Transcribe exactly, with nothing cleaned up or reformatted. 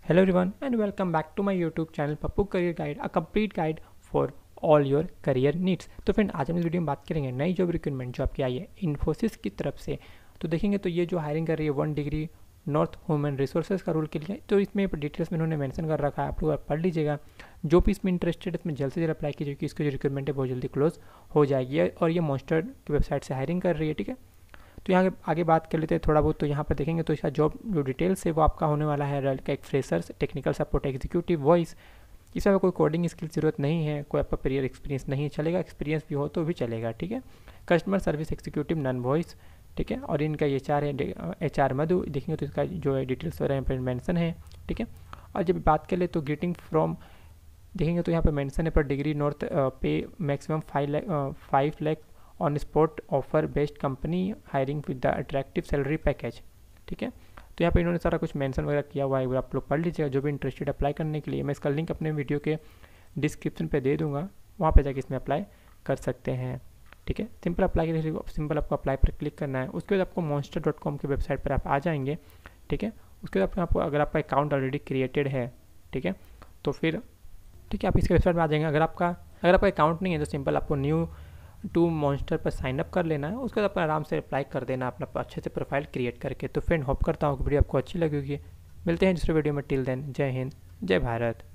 Hello everyone and welcome back to my YouTube channel Pappu career guide, a complete guide for all your career needs. तो friend, आज हम इस video में बात करेंगे नई जॉब रिक्रूटमेंट जो आपकी आई है इन्फोसिस की तरफ से। तो देखेंगे तो ये जो हायरिंग कर रही है one degree north human resources का रोल के लिए। तो इसमें डिटेल्स में उन्होंने मेंशन कर रखा है, आप लोग पढ़ लीजिएगा। जो भी इसमें इंटरेस्टेड है इसमें जल्द से जल्द अप्लाई कीजिए क्योंकि इसकी जो रिक्रूटमेंट है बहुत जल्दी क्लोज हो जाएगी और ये मॉन्स्टर की वेबसाइट से हायरिंग कर रही है। ठीक है, तो यहाँ आगे बात कर लेते हैं थोड़ा बहुत। तो यहाँ पर देखेंगे तो इसका जॉब जो डिटेल्स है वो आपका होने वाला है रेल का एक freshers technical support executive voice. इसमें कोई कोडिंग स्किल जरूरत नहीं है, कोई आपका प्रियर एक्सपीरियंस नहीं चलेगा, एक्सपीरियंस भी हो तो भी चलेगा। ठीक है, customer service executive non voice. ठीक है, और इनका एच आर है एच आर मधु। देखेंगे तो इसका जो है डिटेल्स वगैरह यहाँ पर मैंसन है। ठीक है, और जब बात कर ले तो ग्रीटिंग फ्रॉम देखेंगे तो यहाँ पर मैंसन है पर डिग्री नॉर्थ पे maximum five lakh five lakh on spot offer best company hiring with the attractive salary package. ठीक है, तो यहाँ पे इन्होंने सारा कुछ मेंशन वगैरह किया हुआ है, वो आप लोग पढ़ लीजिएगा। जो भी इंटरेस्टेड अप्लाई करने के लिए मैं इसका लिंक अपने वीडियो के डिस्क्रिप्शन पे दे दूंगा, वहाँ पे जाके इसमें अप्लाई कर सकते हैं। ठीक है, सिंपल अप्लाई के लिए सिंपल आपको अप्लाई पर क्लिक करना है। उसके बाद आपको मॉन्स्टर डॉट कॉम की वेबसाइट पर आप आ जाएंगे। ठीक है, उसके बाद आपको अगर आपका अकाउंट ऑलरेडी क्रिएटेड है, ठीक है, तो फिर ठीक है आप इसके वेबसाइट में आ जाएंगे। अगर आपका अगर आपका अकाउंट नहीं है तो सिंपल आपको न्यू टू मॉन्स्टर पर साइन अप कर लेना है। उसके बाद अपना आराम से अप्लाई कर देना अपना अच्छे से प्रोफाइल क्रिएट करके। तो फ्रेंड, होप करता हूँ कि वीडियो आपको अच्छी लगेगी। मिलते हैं दूसरे वीडियो में। टिल देन, जय हिंद, जय भारत।